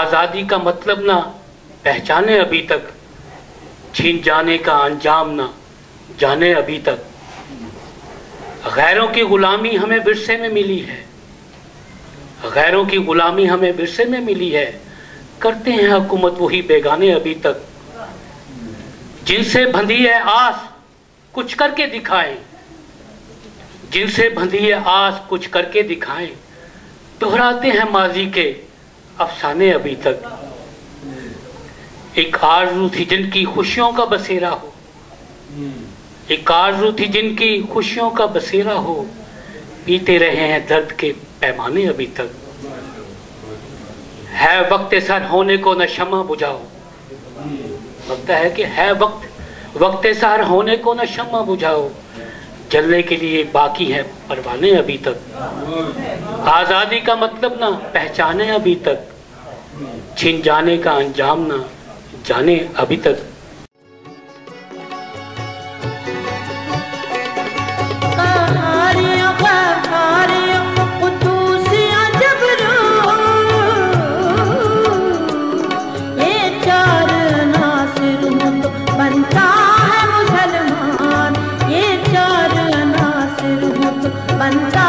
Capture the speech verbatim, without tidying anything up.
आज़ादी का मतलब ना पहचाने अभी तक, छीन जाने का अंजाम ना जाने अभी तक। गैरों की गुलामी हमें विरसे में मिली है, गैरों की गुलामी हमें विरसे में मिली है। करते हैं हुकूमत वही बेगाने अभी तक। जिनसे बंधी है आस कुछ करके दिखाएं, जिनसे बंधी है आस कुछ करके दिखाएं। दोहराते हैं माजी के अफसाने अभी तक। एक आरज़ू थी जिनकी खुशियों का बसेरा हो, एक आरज़ू थी जिनकी खुशियों का बसेरा हो। पीते रहे हैं दर्द के पैमाने अभी तक। है वक्त सर होने को न शम्मा बुझाओ, लगता है कि है वक्त वक्त सर होने को न शम्मा बुझाओ। जलने के लिए बाकी है परवाने अभी तक। आज़ादी का मतलब ना पहचाने अभी तक, छिन जाने का अंजाम ना जाने अभी तक। बनता